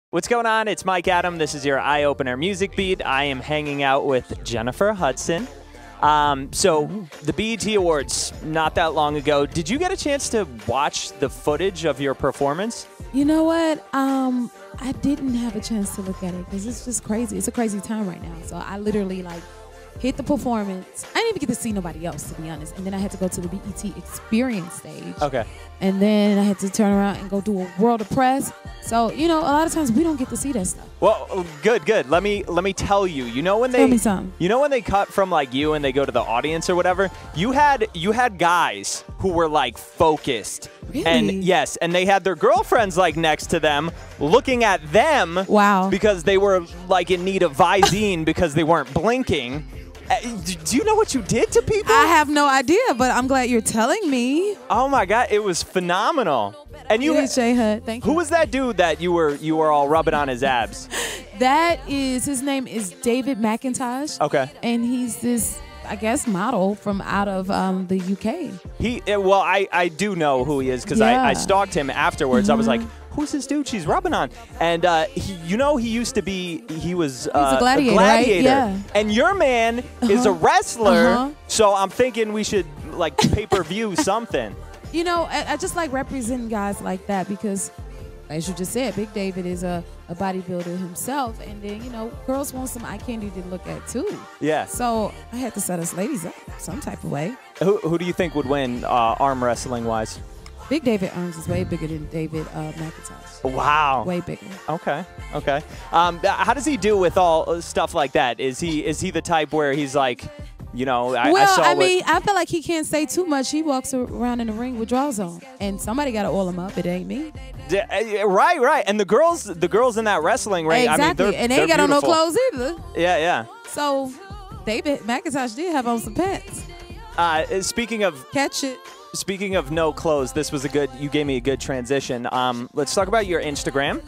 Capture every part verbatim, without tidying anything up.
What's going on? It's Mike Adam. This is your Eye Opener Music Beat. I am hanging out with Jennifer Hudson. Um, so the B E T Awards, not that long ago. Did you get a chance to watch the footage of your performance? You know what? Um, I didn't have a chance to look at it because it's just crazy. It's a crazy time right now. So I literally like hit the performance. I didn't even get to see nobody else, to be honest. And then I had to go to the B E T Experience stage. Okay. And then I had to turn around and go do a World of Press. So, you know, a lot of times we don't get to see that stuff. Well, good, good. Let me let me tell you. You know when they Tell me something. You know when they cut from like you and they go to the audience or whatever? You had you had guys who were like focused. Really? And yes, and they had their girlfriends like next to them looking at them. Wow. Because they were like in need of Visine because they weren't blinking. Uh, do you know what you did to people? I have no idea, but I'm glad you're telling me. Oh my God, it was phenomenal. And you, Yes, J Hud, thank you. who was that dude that you were you were all rubbing on his abs? That is, his name is David McIntosh. Okay. And he's this, I guess, model from out of um, the U K. He uh, well, I I do know who he is because Yeah. I, I stalked him afterwards. Mm-hmm. I was like, who's this dude she's rubbing on? And uh, he, you know, he used to be he was uh, a gladiator, right? gladiator. Yeah. And your man is a Uh-huh. wrestler, Uh-huh. so I'm thinking we should like pay per view something. You know, I, I just like representing guys like that because, as you just said, Big David is a, a bodybuilder himself. And then, you know, girls want some eye candy to look at, too. Yeah. So I had to set us ladies up some type of way. Who who do you think would win uh, arm wrestling wise? Big David arms is way bigger than David uh, McIntosh. Wow. Way bigger. Okay. Okay. Um, how does he do with all stuff like that? Is he is he the type where he's like, you know, I, well, I saw I what- mean, I feel like he can't say too much. He walks around in the ring with drawers on, and somebody got to oil him up. It ain't me. D- uh, right, right. And the girls, the girls in that wrestling ring, Exactly, I mean, they're, and they they're ain't got on no beautiful. clothes either. Yeah, yeah. So David McIntosh did have on some pants. Uh, speaking of Catch it. speaking of no clothes, this was a good. You gave me a good transition. Um, let's talk about your Instagram.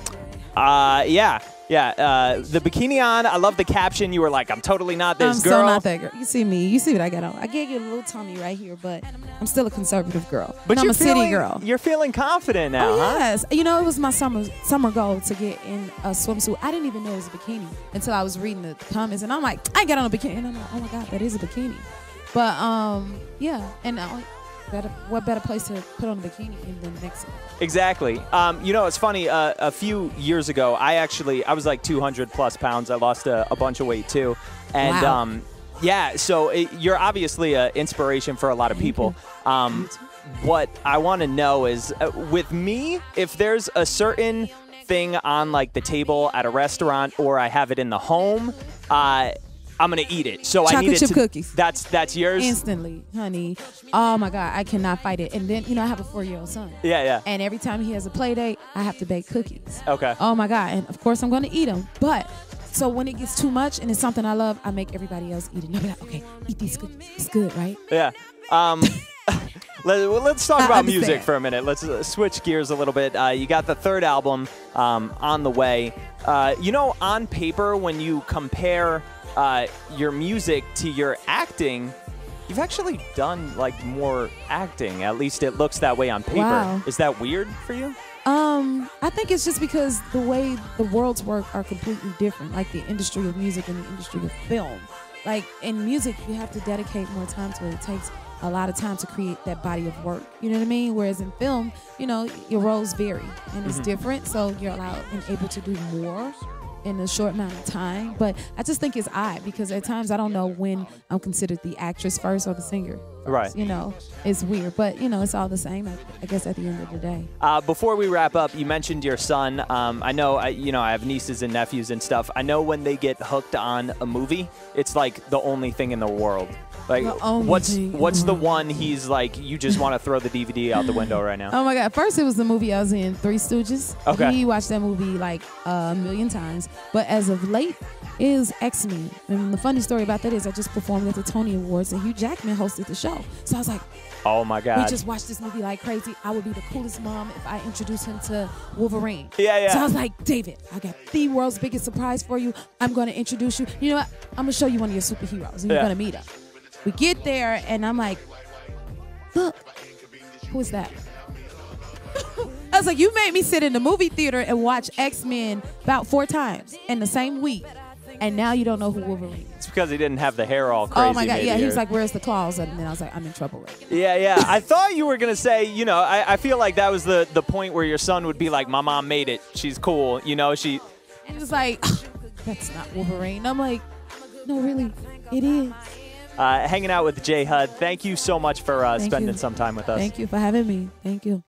Uh, yeah, yeah. Uh, the bikini on. I love the caption. You were like, "I'm totally not this I'm girl." so not that girl. You see me. You see what I got on. I gave you a little tummy right here, but I'm still a conservative girl. But And I'm you're a city feeling, girl. You're feeling confident now, Oh, huh? yes. You know, it was my summer summer goal to get in a swimsuit. I didn't even know it was a bikini until I was reading the comments, and I'm like, I got on a bikini, and I'm like, oh my God, that is a bikini. But um, yeah, and I, better, what better place to put on a bikini than Mexico? Exactly. Um, you know, it's funny. Uh, a few years ago, I actually I was like two hundred plus pounds. I lost a, a bunch of weight too, and Wow. um, yeah. So it, you're obviously an inspiration for a lot of people. Um, what I want to know is, uh, with me, if there's a certain thing on like the table at a restaurant, or I have it in the home, uh, I'm gonna eat it. So I Chocolate need it chip to. cookies. That's that's yours. Instantly, honey. Oh my God, I cannot fight it. And then, you know, I have a four-year-old son. Yeah, yeah. And every time he has a play date, I have to bake cookies. Okay. Oh my God. And of course I'm gonna eat them. But so when it gets too much and it's something I love, I make everybody else eat it. And they'll be like, okay, eat these cookies. It's good, right? Yeah. Um, let, well, let's talk I about understand. music for a minute. Let's uh, switch gears a little bit. Uh, you got the third album um, on the way. Uh, you know, on paper, when you compare uh, your music to your acting, you've actually done like more acting. At least it looks that way on paper. Wow. Is that weird for you? Um, I think it's just because the way the worlds work are completely different, like the industry of music and the industry of film. Like in music, you have to dedicate more time to it. It takes a lot of time to create that body of work. You know what I mean? Whereas in film, you know, your roles vary and it's Mhm. different. So you're allowed and able to do more in a short amount of time. But I just think it's odd because at times I don't know when I'm considered the actress first or the singer first. Right. You know, it's weird, but you know, it's all the same, I, I guess, at the end of the day. Uh, before we wrap up, you mentioned your son. Um, I know, I, you know, I have nieces and nephews and stuff. I know when they get hooked on a movie, it's like the only thing in the world. Like, The only what's thing in what's the the world. one he's like? You just want to throw the D V D out the window right now. Oh my God! First, it was the movie I was in, Three Stooges. Okay. He watched that movie like a million times. But as of late, it is X-Men. And the funny story about that is I just performed at the Tony Awards and Hugh Jackman hosted the show. So I was like, Oh my God. we just watched this movie like crazy. I would be the coolest mom if I introduced him to Wolverine. Yeah, yeah. So I was like, David, I got the world's biggest surprise for you. I'm going to introduce you. You know what? I'm going to show you one of your superheroes and you're Yeah. going to meet him. We get there and I'm like, look, who is that? I was like, you made me sit in the movie theater and watch X-Men about four times in the same week, and now you don't know who Wolverine is. It's because he didn't have the hair all crazy. Oh my God, maybe, yeah. He or- was like, where's the claws? And then I was like, I'm in trouble right now. Yeah, yeah. I thought you were going to say, you know, I, I feel like that was the, the point where your son would be like, my mom made it. She's cool. You know, she... And it's like, that's not Wolverine. I'm like, no, really, it is. Uh, hanging out with J Hud. Thank you so much for uh, Thank spending you. some time with us. Thank you for having me. Thank you.